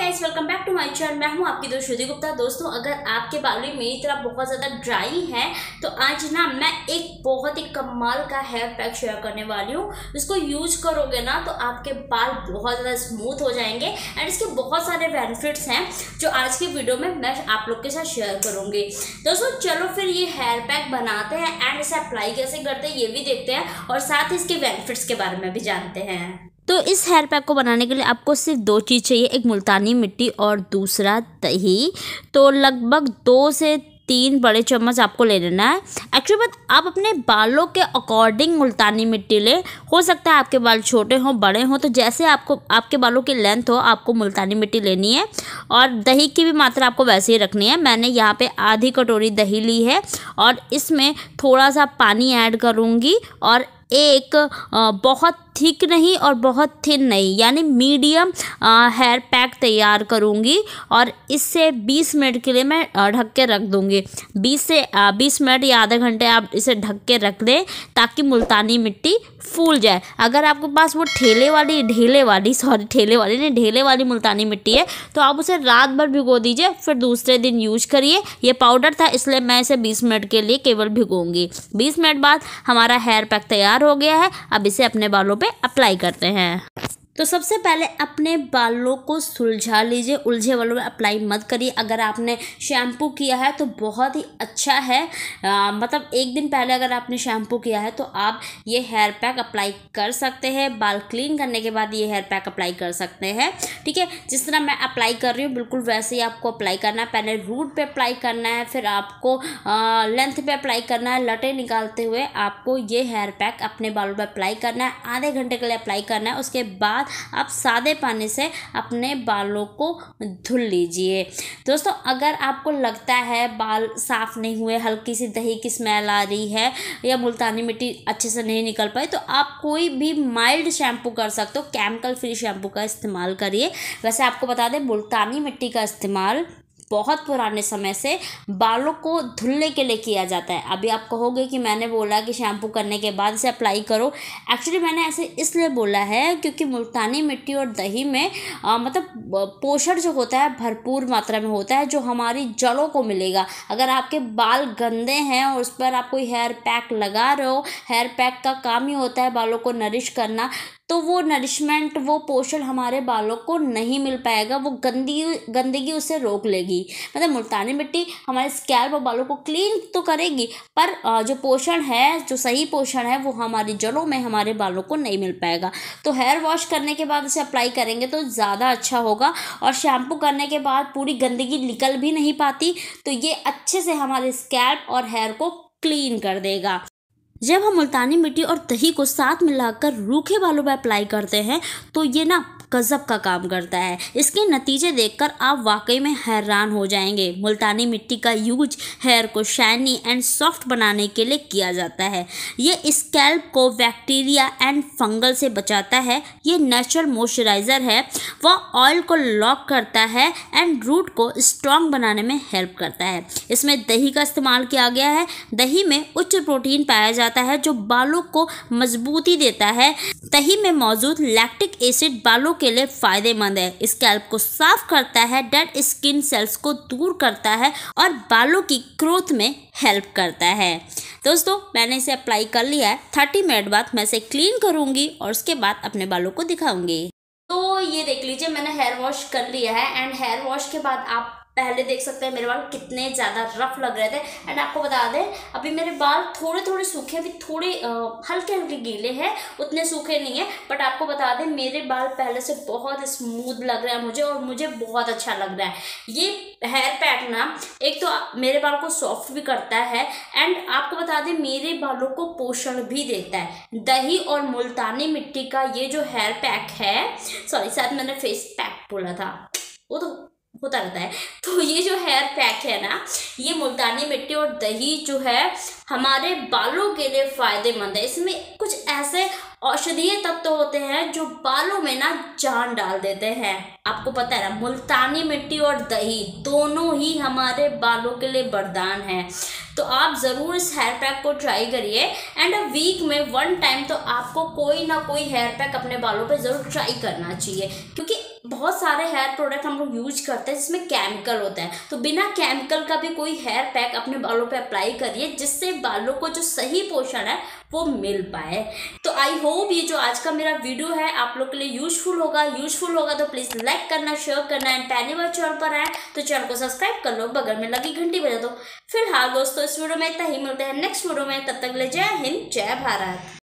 Guys, welcome back to my channel. मैं हूं आपकी दोस्त श्रुति गुप्ता। दोस्तों, अगर आपके बाल भी मेरी तरह बहुत ज़्यादा ड्राई हैं तो आज ना मैं एक बहुत ही कमाल का हेयर पैक शेयर करने वाली हूं। इसको यूज करोगे ना तो आपके बाल बहुत ज़्यादा स्मूथ हो जाएंगे एंड इसके बहुत सारे बेनिफिट्स हैं जो आज की वीडियो में मैं आप लोग के साथ शेयर करूँगी। दोस्तों चलो फिर ये हेयर पैक बनाते हैं एंड इसे अप्लाई कैसे करते हैं ये भी देखते हैं और साथ ही इसके बेनिफिट्स के बारे में भी जानते हैं। तो इस हेयर पैक को बनाने के लिए आपको सिर्फ दो चीज़ चाहिए, एक मुल्तानी मिट्टी और दूसरा दही। तो लगभग 2 से 3 बड़े चम्मच आपको ले लेना है। एक्चुअली बात, आप अपने बालों के अकॉर्डिंग मुल्तानी मिट्टी ले। हो सकता है आपके बाल छोटे हों बड़े हों, तो जैसे आपके बालों की लेंथ हो आपको मुल्तानी मिट्टी लेनी है और दही की भी मात्रा आपको वैसे ही रखनी है। मैंने यहाँ पे आधी कटोरी दही ली है और इसमें थोड़ा सा पानी ऐड करूँगी और एक बहुत थिक नहीं और बहुत थिन नहीं, यानी मीडियम हेयर पैक तैयार करूँगी और इससे 20 मिनट के लिए मैं ढक के रख दूँगी। 20 मिनट या आधे घंटे आप इसे ढक के रख दें ताकि मुल्तानी मिट्टी फूल जाए। अगर आपके पास वो ढेले वाली मुल्तानी मिट्टी है तो आप उसे रात भर भिगो दीजिए, फिर दूसरे दिन यूज करिए। ये पाउडर था इसलिए मैं इसे 20 मिनट के लिए केवल भिगोऊंगी। 20 मिनट बाद हमारा हेयर पैक तैयार हो गया है। अब इसे अपने बालों पे अप्लाई करते हैं। तो सबसे पहले अपने बालों को सुलझा लीजिए, उलझे बालों में अप्लाई मत करिए। अगर आपने शैम्पू किया है तो बहुत ही अच्छा है, मतलब एक दिन पहले अगर आपने शैम्पू किया है तो आप ये हेयर पैक अप्लाई कर सकते हैं। बाल क्लीन करने के बाद ये हेयर पैक अप्लाई कर सकते हैं, ठीक है। जिस तरह मैं अप्लाई कर रही हूँ बिल्कुल वैसे ही आपको अप्लाई करना है। पहले रूट पे अप्लाई करना है, फिर आपको लेंथ पे अप्लाई करना है। लटे निकालते हुए आपको ये हेयर पैक अपने बालों पर अप्लाई करना है। आधे घंटे के लिए अप्लाई करना है। उसके बाद आप सादे पानी से अपने बालों को धुल लीजिए। दोस्तों, अगर आपको लगता है बाल साफ नहीं हुए, हल्की सी दही की स्मेल आ रही है या मुल्तानी मिट्टी अच्छे से नहीं निकल पाई, तो आप कोई भी माइल्ड शैम्पू कर सकते हो। केमिकल फ्री शैम्पू का इस्तेमाल करिए। वैसे आपको बता दें, मुल्तानी मिट्टी का इस्तेमाल बहुत पुराने समय से बालों को धुलने के लिए किया जाता है। अभी आप कहोगे कि मैंने बोला कि शैम्पू करने के बाद इसे अप्लाई करो। एक्चुअली मैंने ऐसे इसलिए बोला है क्योंकि मुल्तानी मिट्टी और दही में मतलब पोषण जो होता है भरपूर मात्रा में होता है जो हमारी जड़ों को मिलेगा। अगर आपके बाल गंदे हैं और उस पर आप कोई हेयर पैक लगा रहे हो, हेयर पैक का काम ही होता है बालों को नरिश करना, तो वो नरिशमेंट, वो पोषण हमारे बालों को नहीं मिल पाएगा। वो गंदगी उसे रोक लेगी। मतलब मुल्तानी मिट्टी हमारे स्कैल्प और बालों को क्लीन तो करेगी, पर जो पोषण है, जो सही पोषण है, वो हमारी जड़ों में हमारे बालों को नहीं मिल पाएगा। तो हेयर वॉश करने के बाद इसे अप्लाई करेंगे तो ज़्यादा अच्छा होगा। और शैम्पू करने के बाद पूरी गंदगी निकल भी नहीं पाती, तो ये अच्छे से हमारे स्कैल्प और हेयर को क्लीन कर देगा। जब हम मुल्तानी मिट्टी और दही को साथ मिलाकर रूखे बालों पर अप्लाई करते हैं तो ये ना गजब का काम करता है। इसके नतीजे देखकर आप वाकई में हैरान हो जाएंगे। मुल्तानी मिट्टी का यूज हेयर को शाइनी एंड सॉफ्ट बनाने के लिए किया जाता है। ये स्कैल्प को बैक्टीरिया एंड फंगल से बचाता है। ये नेचुरल मॉइस्चराइज़र है। वह ऑयल को लॉक करता है एंड रूट को स्ट्रॉन्ग बनाने में हेल्प करता है। इसमें दही का इस्तेमाल किया गया है। दही में उच्च प्रोटीन पाया जाता है जो बालों को मजबूती देता है। दही में मौजूद लैक्टिक एसिड बालों के लिए फायदेमंद है। स्कैल्प को साफ करता है, डेड स्किन सेल्स को दूर करता है और बालों की ग्रोथ में हेल्प करता है। दोस्तों, मैंने इसे अप्लाई कर लिया है। 30 मिनट बाद मैं इसे क्लीन करूंगी और उसके बाद अपने बालों को दिखाऊंगी। तो ये देख लीजिए, मैंने हेयर वॉश कर लिया है एंड हेयर वॉश के बाद आप पहले देख सकते हैं मेरे बाल कितने ज़्यादा रफ लग रहे थे। एंड आपको बता दें, अभी मेरे बाल थोड़े थोड़े सूखे, अभी थोड़े हल्के हल्के गीले हैं, उतने सूखे नहीं है। बट आपको बता दें मेरे बाल पहले से बहुत स्मूथ लग रहा है मुझे, और मुझे बहुत अच्छा लग रहा है। ये हेयर पैक ना एक तो मेरे बाल को सॉफ्ट भी करता है एंड आपको बता दें मेरे बालों को पोषण भी देता है। दही और मुल्तानी मिट्टी का ये जो हेयर पैक है, सॉरी शायद मैंने फेस पैक बोला था, वो तो होता रहता है। तो ये जो हेयर पैक है ना, ये मुल्तानी मिट्टी और दही जो है हमारे बालों के लिए फायदेमंद है। इसमें कुछ ऐसे औषधीय तत्व होते हैं जो बालों में ना जान डाल देते हैं। आपको पता है ना, मुल्तानी मिट्टी और दही दोनों ही हमारे बालों के लिए वरदान है। तो आप ज़रूर इस हेयर पैक को ट्राई करिए एंड वीक में 1 टाइम तो आपको कोई ना कोई हेयर पैक अपने बालों पे ज़रूर ट्राई करना चाहिए, क्योंकि बहुत सारे हेयर प्रोडक्ट हम लोग यूज करते हैं जिसमें केमिकल होता है। तो बिना केमिकल का भी कोई हेयर पैक अपने बालों पे अप्लाई करिए, जिससे बालों को जो सही पोषण है वो मिल पाए। तो आई होप ये जो आज का मेरा वीडियो है आप लोग के लिए यूजफुल होगा तो प्लीज़ लाइक करना, शेयर करना एंड पहली बार चैनल पर आए तो चैनल को सब्सक्राइब कर लो, बगल में लगी घंटी बजा दो। फिलहाल दोस्तों इस वीडियो में इतना ही, मिलते हैं नेक्स्ट वीडियो में, तब तक ले जय हिंद जय भारत।